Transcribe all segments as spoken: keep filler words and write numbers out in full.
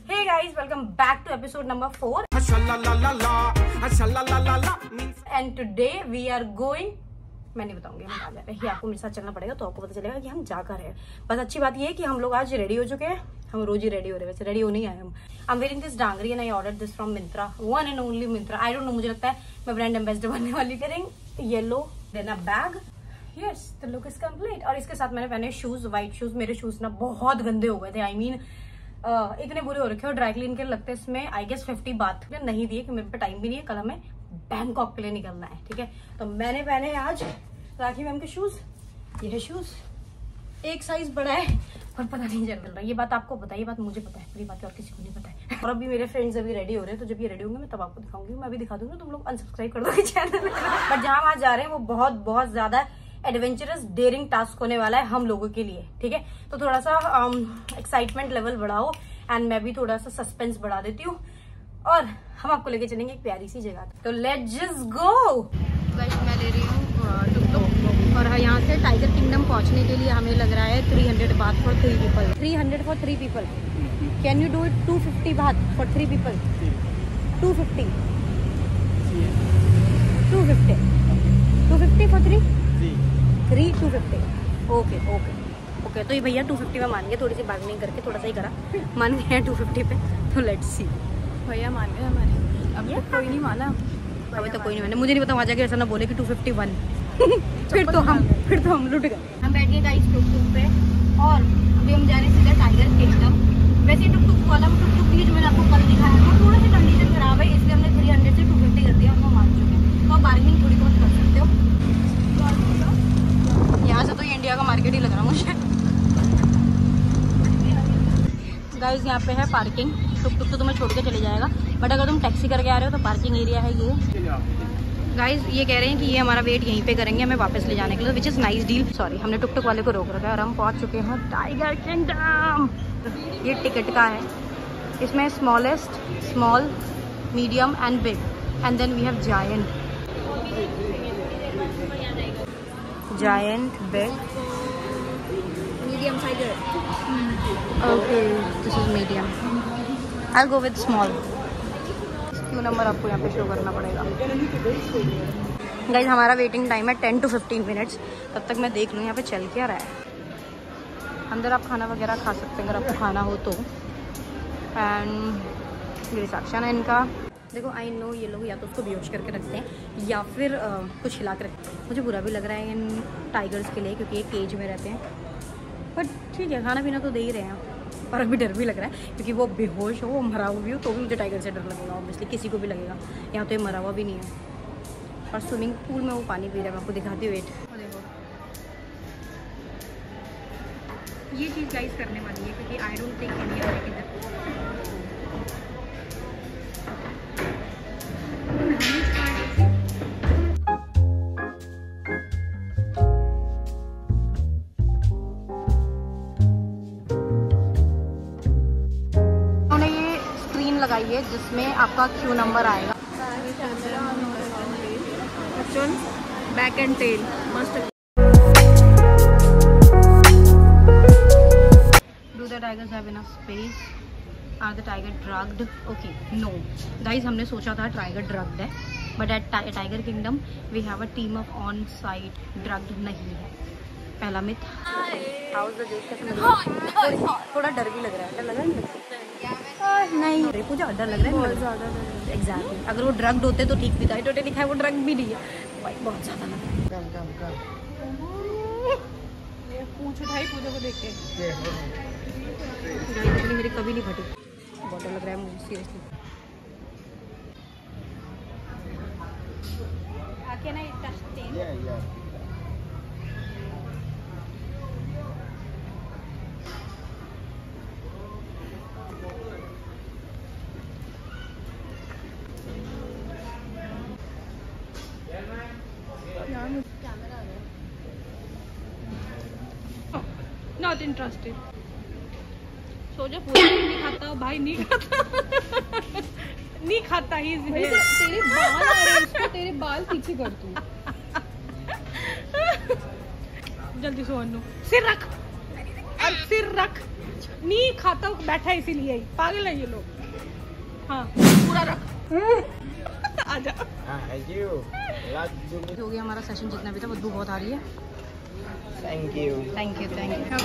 Hey guys, welcome back to episode number four. And today we are going. मैं नहीं बताऊंगी, हम कहाँ जा रहे हैं। ये आपको मेरे साथ चलना पड़ेगा तो आपको पता चलेगा कि हम जा कर रहे हैं। बस अच्छी बात ये है कि हम लोग आज रेडी हो चुके हैं। हम रोज ही रेडी हो रहे हैं, वैसे रेडी हो नहीं आए हम। I am wearing this dungaree and I order this from Myntra, one and only Myntra. I don't know, मुझे लगता है मैं ब्रांड एम्बेसडर बनने वाली। करेंगे yellow then a bag. Yes, the look is complete. और इसके साथ मैंने पहने शूज, व्हाइट शूज। मेरे शूज ना बहुत गंदे हो गए थे। I I mean mean, uh, इतने बुरे हो रखे और ड्राई क्लीन के लगते हैं इसमें आई गेस फिफ्टी बात नहीं दिए कि मेरे पे टाइम भी नहीं है। कल हमें बैंकॉक के लिए निकलना है, ठीक है। तो मैंने पहने आज राखी मैम के शूज। ये है शूज, एक साइज बड़ा है पर पता नहीं चल रहा। ये बात आपको पता है, ये बात मुझे पता है, पूरी बात और किसी को नहीं पता है। और अभी मेरे फ्रेंड्स अभी रेडी हो रहे हैं, तो जब ये रेडी होंगे मैं तब आपको दिखाऊंगी। मैं अभी दिखा दूंगी, तुम लोग अनसब्सक्राइब कर दोगे चैनल। बट जहां हम आज जा रहे हैं वो बहुत बहुत ज्यादा एडवेंचरस डेयरिंग टास्क होने वाला है हम लोगों के लिए, ठीक है। तो थोड़ा सा एक्साइटमेंट लेवल बढ़ाओ एंड मैं भी थोड़ा सा सस्पेंस बढ़ा देती हूँ और हम आपको लेके चलेंगे एक प्यारी सी जगह। तो लेट्स जस्ट गो। गाइस, मैं ले रही हूँ टुकटुक और यहाँ से टाइगर किंगडम पहुँचने के लिए हमें लग रहा है three hundred baht for three people. Three hundred for three people. Can you do it two fifty baht for three people? Two fifty two fifty two fifty for three three two fifty. Okay okay okay. तो ये भैया to fifty में मान गए, थोड़ी सी bargaining करके थोड़ा सा ही करा, मान गए हैं टू फिफ्टी पे। तो लेट्स सी। भैया मान गए हमारे, अब तक कोई नहीं माना। अभी तो कोई नहीं माना। मुझे नहीं पता वहाँ जाके ऐसा ना बोले कि टू फिफ्टी वन। फिर तो हम फिर तो हम लुट गए। हम बैठ गए गाइस टुकटुक पे और अभी हम जा रहे हैं सीधा टाइगर किंगडम। वैसे टुकटुक वाला टुकटुक की जो मैंने आपको कल दिखाया था थोड़ा सा कंडीशन खराब है, इसलिए हमने थ्री हंड्रेड से टू फिफ्टी कर दिया। हम मान चुके हैं, तो आप बार्गेनिंग थोड़ी बहुत कर सकते हो। यहाँ से तो ये इंडिया का मार्केट ही लग रहा मुझे। गाइस, यहाँ पे है पार्किंग। टुकटुक तो तुम्हें छोड़ के चले जाएगा, बट अगर तुम टैक्सी करके आ रहे हो तो पार्किंग एरिया है ये। गाइस, ये कह रहे हैं कि ये हमारा वेट यहीं पे करेंगे हमें वापस ले जाने के लिए, which is nice deal. Sorry, हमने टुकटुक वाले को रोक रखा है और हम पहुंच चुके हैं टाइगर किंगडम। ये टिकट का है, इसमें smallest, small, medium and big, and then we have giant. Giant, big, medium tiger. Okay, this is medium. I'll go with small. क्यों नंबर आपको यहाँ पे शो करना पड़ेगा। गाइस, हमारा वेटिंग टाइम है टेन टू फिफ्टीन मिनट्स। तब तक मैं देख लूँ यहाँ पे चल क्या रहा है। अंदर आप खाना वगैरह खा सकते हैं अगर आपको खाना हो तो। एंड ये रिसेप्शन है इनका। देखो, आई नो ये लोग या तो उसको बेहोश करके रखते हैं या फिर आ, कुछ हिला कर रखते हैं। मुझे बुरा भी लग रहा है इन टाइगर्स के लिए, क्योंकि ये केज में रहते हैं। बट ठीक है, खाना पीना तो दे ही रहे हैं। पर अभी डर भी लग रहा है, क्योंकि वो बेहोश हो, वो मरा हुआ भी हो, तो भी मुझे टाइगर से डर लगेगा। ऑब्वियसली किसी को भी लगेगा। यहाँ तो ये मरा हुआ भी नहीं है। और स्विमिंग पूल में वो पानी पी रहा है। मैं आपको दिखाती हूँ, वेट देखो। ये चीज़ गाइस करने वाली है, क्योंकि आई डोंट थिंक इंडिया में किधर लगाई है जिसमें आपका क्यू नंबर आएगा। Back and tail must. Do the tigers have enough space? Are the tiger drugged? Okay, no guys, हमने सोचा था टाइगर ड्रग्ड है, but at tiger kingdom we have a team of on site. Drugged नहीं है, पहला myth. How is the देश कैसे लग रहा है? थोड़ा डर भी लग रहा है। डर लग रहा है नहीं, अरे पूजा डर लग रहा है बहुत ज़्यादा। एग्जैक्टली, अगर वो ड्रग्ड होते तो ठीक भी था। टोटे लिखा है वो ड्रग भी नहीं है भाई, बहुत ज़्यादा लग रहा है। पूछ उठाई पूजा को देख के मेरी कभी नहीं फटी। बहुत डर लग रहा है मुझे seriously. Can I touch the tail? Yeah, yeah. Not interested. सोचा पूरा नहीं खाता भाई, नहीं खाता नहीं खाता ही। तेरे बाल आ रहे हैं, इसको तेरे बाल पीछे कर तू। जल्दी से अन्नू सिर रख। और सिर रख, नहीं खाता बैठा है इसीलिए, पागल है ये लोग। हाँ पूरा रख। आजा। हो गया हमारा सेशन जितना भी था, बदबू बहुत आ रही है। Thank you thank you thank you.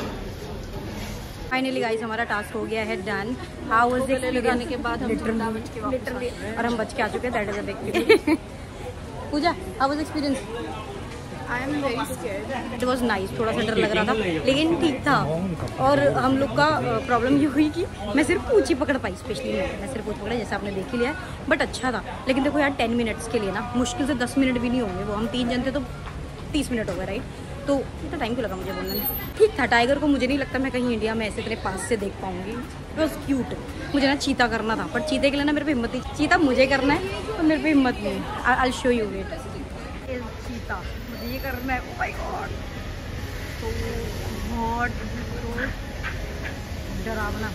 Finally guys हमारा टास्क हो गया है डन। हाउ वाज इट लगाने के बाद हम बच के वापस आ गए और हम बच के आ चुके हैं। That is a big puja, how was experience? I am very scared. It was nice, थोड़ा सा डर लग रहा था लेकिन ठीक था। और हम लोग का प्रॉब्लम ये हुई कि मैं सिर्फ पूछ ही पकड़ पाई, स्पेशली मैं मैं सिर्फ पूछ पकड़ा, जैसे आपने देख ही लिया, बट अच्छा था। लेकिन देखो यार टेन मिनट्स के लिए ना मुश्किल से दस मिनट भी नहीं होंगे, वो हम तीन जन थे तो तीस मिनट हो गए राइट। तो इतना टाइम क्यों लगा मुझे बोलने में? ठीक था। टाइगर को मुझे नहीं लगता मैं कहीं इंडिया में ऐसे इतने पास से देख पाऊंगी। It was cute. मुझे ना चीता करना था, पर चीते के लिए ना मेरे पे हिम्मत नहीं। चीता मुझे करना है तो मेरे पे हिम्मत नहीं है। I will show you it. चीता मुझे ये करना है। ओह माय गॉड, तो बहुत डरावना।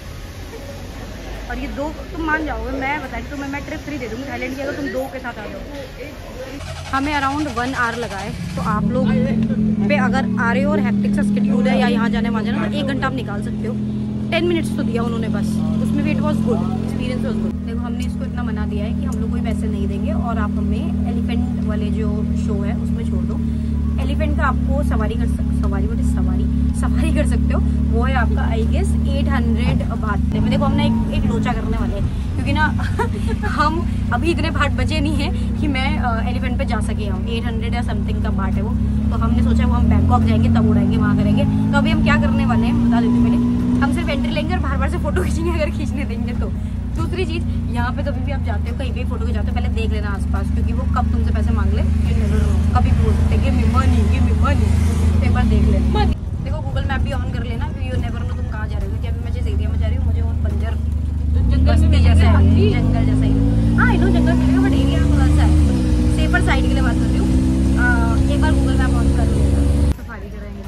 और ये दो तुम मान जाओगे, मैं बता रही तुम्हें, मैं ट्रिप फ्री दे दूँगी थाईलैंड की अगर तुम दो के साथ आ जाओ। हमें अराउंड वन आवर लगा है, तो आप लोग पे अगर आ रहे हो और हैप्टिक सा स्केड्यूल है या यहाँ जाने वहाँ जाना, तो एक घंटा आप निकाल सकते हो। टेन मिनट्स तो दिया उन्होंने बस, उसमें भी it was good, experience was good. देखो हमने इसको इतना मना दिया है कि हम लोग कोई पैसे नहीं देंगे और आप हमें एलिफेंट वाले जो शो है उसमें छोड़ दो। एलिफेंट का आपको सवारी कर सक सवारी बोले सवारी सवारी कर सकते हो, वो है आपका I guess eight hundred baht. देखो हमने एक, एक लोचा करने वाले हैं क्योंकि ना हम अभी इतने भाट बचे नहीं हैं कि मैं एलिफेंट पे जा सके। हम एट हंड्रेड या समथिंग का भाट है वो, तो हमने सोचा वो हम बैंकॉक जाएंगे तब उड़ाएंगे, वहाँ करेंगे। तो अभी हम क्या करने वाले हैं बता देते हैं पहले। हम सिर्फ एंट्री लेंगे और बार बार से फोटो खींचेंगे अगर खींचने देंगे तो। दूसरी चीज़, यहाँ पे कभी भी आप जाते हो, कहीं भी फोटो खिंचाते हो, पहले देख लेना आसपास, क्योंकि वो कब तुमसे पैसे मांग ले कभी भी बोल सकते give me money give me money. एक बार देख लेना। देखो गूगल मैप भी ऑन कर लेना, क्योंकि यू नेवर नो तुम कहाँ जा रहे हो। क्योंकि अभी मैं जिस एरिया में जा रही हूँ मुझे वो बंजर बस्ती जैसा है, जंगल जैसा ही। हाँ आई नो जंगल मिलेगा, बट एरिया थोड़ा सा है। सेफर साइड के लिए बात कर रही हूँ। एक बार गूगल मैप ऑन कर लेना। सफारी कराएंगे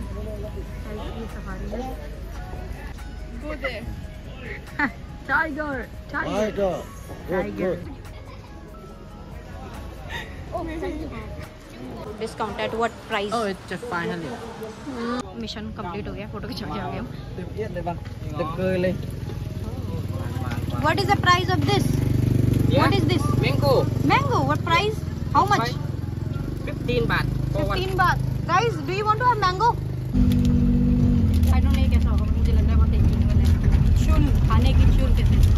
सफारी है। Tiger tiger tiger discount at what price? Oh it's finally mission complete हो गया, फोटो खिंचा के आ गए हम। What is the price of this? What is this? Mango mango what price? How much? Fifteen baht fifteen baht. Guys do you want to have mango? I don't know कैसा होगा, मुझे लग रहा है बहुत टेस्टी बनेगा। चुन खाने की चुन कहते हैं।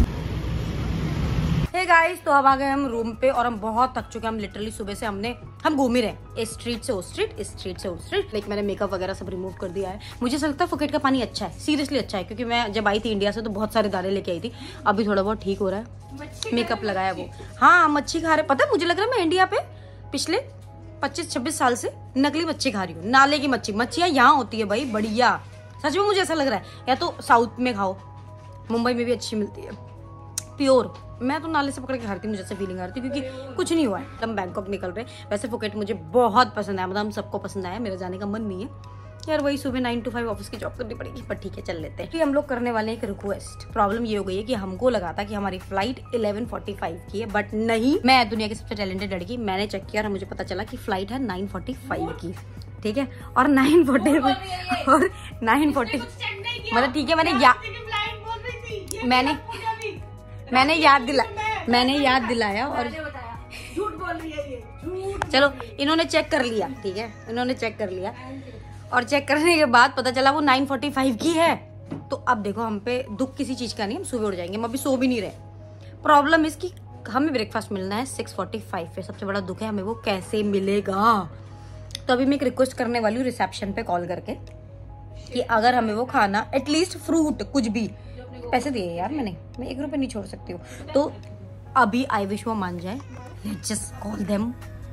हे गाइस, तो अब आ गए हम रूम पे और हम बहुत थक चुके हैं। हम लिटरली सुबह से हमने हम घूम ही रहे, इस स्ट्रीट से उस स्ट्रीट, इस स्ट्रीट से उस स्ट्रीट। लाइक मैंने मेकअप वगैरह सब रिमूव कर दिया है। मुझे ऐसा लगता है फुकेट का पानी अच्छा है, सीरियसली अच्छा है, क्योंकि मैं जब आई थी इंडिया से तो बहुत सारे दाने लेके आई थी। अभी थोड़ा बहुत ठीक हो रहा है, मेकअप लगाया वो। हाँ मच्छी खा रहे, पता है मुझे लग रहा है मैं इंडिया पे पिछले पच्चीस छब्बीस साल से नकली मच्छी खा रही हूँ। नाले की मच्छी, मच्छियाँ यहाँ होती है भाई बढ़िया, सच में मुझे ऐसा लग रहा है। या तो साउथ में खाओ, मुंबई में भी अच्छी मिलती है प्योर। मैं तो नाले से पकड़ के खाती, मुझे ऐसा फीलिंग आ रही थी क्योंकि कुछ नहीं हुआ है। हम बैंकॉक निकल रहे। वैसे फुकेट मुझे बहुत पसंद आया, मतलब हम सबको पसंद आया, मेरा जाने का मन नहीं है यार। वही सुबह नाइन टू फाइव ऑफिस की जॉब करनी पड़ेगी, पर ठीक है चल लेते हैं। हम लोग करने वाले एक रिक्वेस्ट। प्रॉब्लम ये हो गई है कि हमको लगा था कि हमारी फ्लाइट इलेवन फोर्टी फाइव की है, बट नहीं। मैं दुनिया की सबसे टैलेंटेड लड़की, मैंने चेक किया और मुझे पता चला कि फ्लाइट है नाइन फोर्टी फाइव की, ठीक है। और नाइन फोर्टी और नाइन फोर्टी मतलब ठीक है, मैंने या मैंने मैंने याद दिला मैंने याद दिलाया और झूठ बोल रही है ये, झूठ। चलो इन्होंने चेक कर लिया, ठीक है, इन्होंने चेक कर लिया और चेक करने के बाद पता चला वो नाइन फोर्टी फाइव की है। तो अब देखो हम पे दुख किसी चीज का नहीं, हम सुबह उठ जाएंगे, हम अभी सो भी नहीं रहे। प्रॉब्लम इसकी हमें ब्रेकफास्ट मिलना है सिक्स फोर्टी फाइव पे, सबसे बड़ा दुख है हमें वो कैसे मिलेगा। तो अभी मैं एक रिक्वेस्ट करने वाली हूँ रिसेप्शन पे कॉल करके कि अगर हमें वो खाना एटलीस्ट फ्रूट कुछ भी, पैसे दिए यार मैंने, मैं एक रुपए नहीं छोड़ सकती हूँ। तो अभी आई विश वो मान जाए, just call them.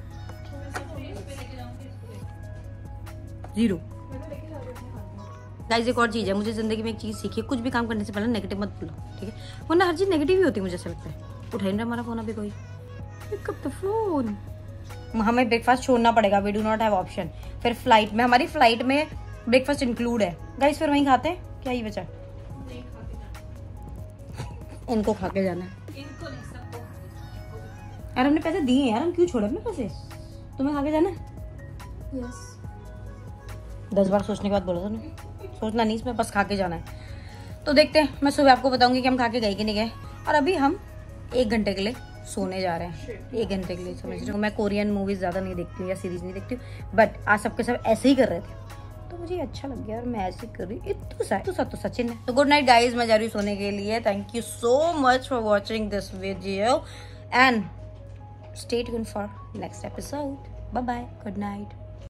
Zero. Guys एक और चीज है, मुझे जिंदगी में एक चीज सीखी है, कुछ भी काम करने से पहले नेगेटिव मत बोलो, ठीक है, वरना हर चीज नेगेटिव ही होती है। मुझे ऐसा लगता है उठा ही नहीं हमारा फोन अभी कोई, पिक अप द फोन। हमें ब्रेकफास्ट छोड़ना पड़ेगा, we do not have option. फिर फ्लाइट में, हमारी फ्लाइट में ब्रेकफास्ट इंक्लूड है गाइस, फिर वहीं खाते हैं क्या ही बचा। इनको खा के जाना है यार, हमने पैसे दिए यार, हम क्यों छोड़े अपने पैसे। तुम्हें खा के जाना है? यस। दस बार सोचने के बाद बोला था ना। सोचना नहीं, इसमें बस खा के जाना है। तो देखते हैं, मैं सुबह आपको बताऊंगी कि हम खा के गए कि नहीं गए। और अभी हम एक घंटे के लिए सोने जा रहे हैं, एक घंटे के लिए। समझ रहे हो, मैं कोरियन मूवीज ज़्यादा नहीं देखती हूँ या सीरीज नहीं देखती हूँ, बट आज सबके सब ऐसे ही कर रहे थे तो मुझे अच्छा लग गया और मैं ऐसे कर रही हूँ। इतना सा तो सब तो सचिन है। तो गुड नाइट गाइज, मैं जा रही हूँ सोने के लिए। Thank you so much for watching this video and stay tuned for next episode. Bye bye, good night.